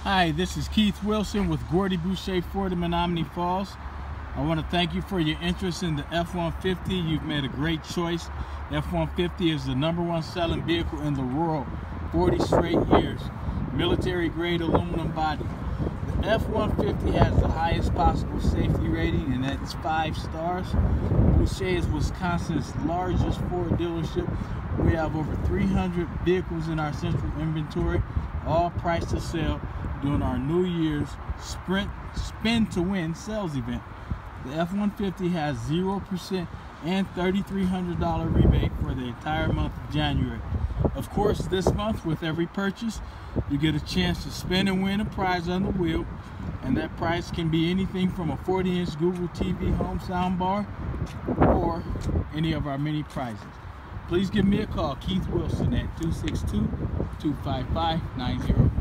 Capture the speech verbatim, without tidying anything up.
Hi, this is Keith Wilson with Gordy Boucher Ford in Menominee Falls. I want to thank you for your interest in the F one fifty. You've made a great choice. The F one fifty is the number one selling vehicle in the world, forty straight years. Military grade aluminum body. The F one fifty has the highest possible safety rating, and that's five stars. Boucher is Wisconsin's largest Ford dealership. We have over three hundred vehicles in our central inventory, all priced to sell during our New Year's Sprint Spin to Win sales event. The F one fifty has zero percent and three thousand three hundred dollar rebate for the entire month of January. Of course, this month, with every purchase, you get a chance to spin and win a prize on the wheel, and that prize can be anything from a forty inch Google T V home soundbar or any of our many prizes. Please give me a call, Keith Wilson, at two six two, two five five, nine zero